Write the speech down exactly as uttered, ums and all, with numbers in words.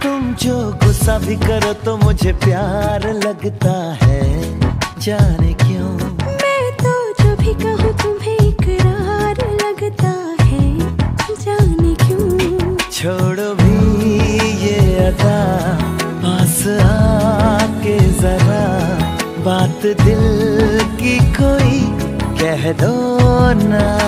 तुम जो गुस्सा भी करो तो मुझे प्यार लगता है, जाने क्यों। मैं तो जो भी कहूँ तुम्हें इकरार लगता है, जाने क्यों। छोड़ो भी ये अदा, पास आके जरा बात दिल की कोई कह दो ना।